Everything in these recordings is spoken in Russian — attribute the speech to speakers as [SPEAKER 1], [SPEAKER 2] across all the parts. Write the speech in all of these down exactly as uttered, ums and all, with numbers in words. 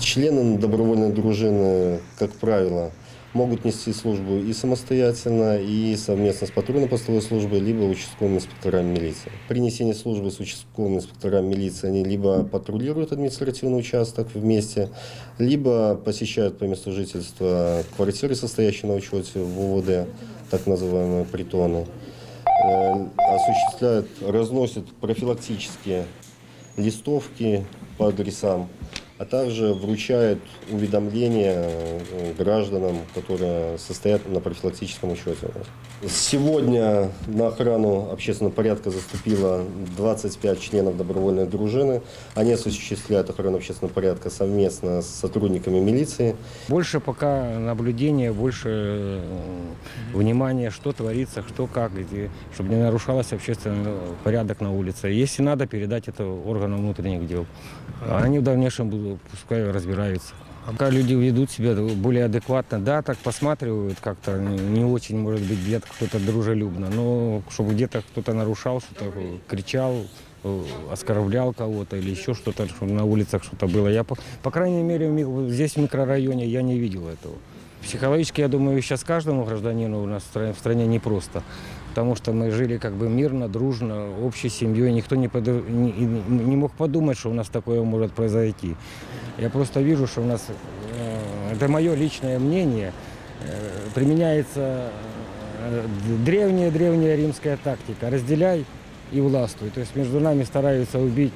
[SPEAKER 1] Члены добровольной дружины, как правило, могут нести службу и самостоятельно, и совместно с патрульно-постовой службой, либо участковыми инспекторами милиции. При несении службы с участковыми инспекторами милиции они либо патрулируют административный участок вместе, либо посещают по месту жительства квартиры, состоящие на учете в УВД, так называемые притоны, осуществляют, разносят профилактические листовки по адресам, а также вручают уведомления гражданам, которые состоят на профилактическом учете. Сегодня на охрану общественного порядка заступило двадцать пять членов добровольной дружины. Они осуществляют охрану общественного порядка совместно с сотрудниками милиции.
[SPEAKER 2] Больше пока наблюдения, больше внимания, что творится, что как, где, чтобы не нарушалось общественный порядок на улице. Если надо, передать это органам внутренних дел. Они в дальнейшем будут, пускай разбираются. Пока люди ведут себя более адекватно, да, так посматривают как-то, не очень, может быть, где-то кто-то дружелюбно, но чтобы где-то кто-то нарушал, что-то кричал, оскорблял кого-то или еще что-то, чтобы на улицах что-то было. Я, по, по крайней мере, здесь в микрорайоне я не видел этого. Психологически, я думаю, сейчас каждому гражданину у нас в стране непросто, потому что мы жили как бы мирно, дружно, общей семьей, никто не, под... не, не мог подумать, что у нас такое может произойти. Я просто вижу, что у нас, это мое личное мнение, применяется древняя-древняя римская тактика: разделяй и властвуй. То есть между нами стараются убить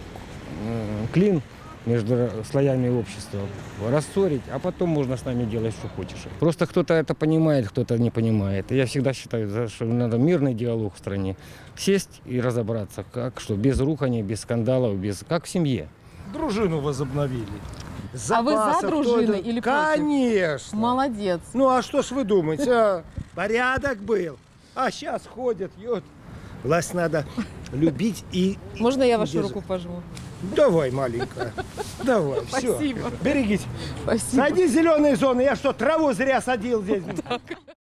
[SPEAKER 2] клин между слоями общества, рассорить, а потом можно с нами делать, что хочешь. Просто кто-то это понимает, кто-то не понимает. И я всегда считаю, что надо мирный диалог в стране. Сесть и разобраться, как, что, без руханий, без скандалов, без, как в семье.
[SPEAKER 3] Дружину возобновили.
[SPEAKER 4] Запасов, а вы за дружину или против?
[SPEAKER 3] Конечно.
[SPEAKER 4] Молодец.
[SPEAKER 3] Ну а что ж вы думаете? А? Порядок был. А сейчас ходят. Ё... Власть надо любить и...
[SPEAKER 4] Можно я вашу руку пожму?
[SPEAKER 3] Давай, маленькая. Давай, все.
[SPEAKER 4] Спасибо.
[SPEAKER 3] Берегите.
[SPEAKER 4] Спасибо.
[SPEAKER 3] Сади зеленые зоны. Я что, траву зря садил здесь?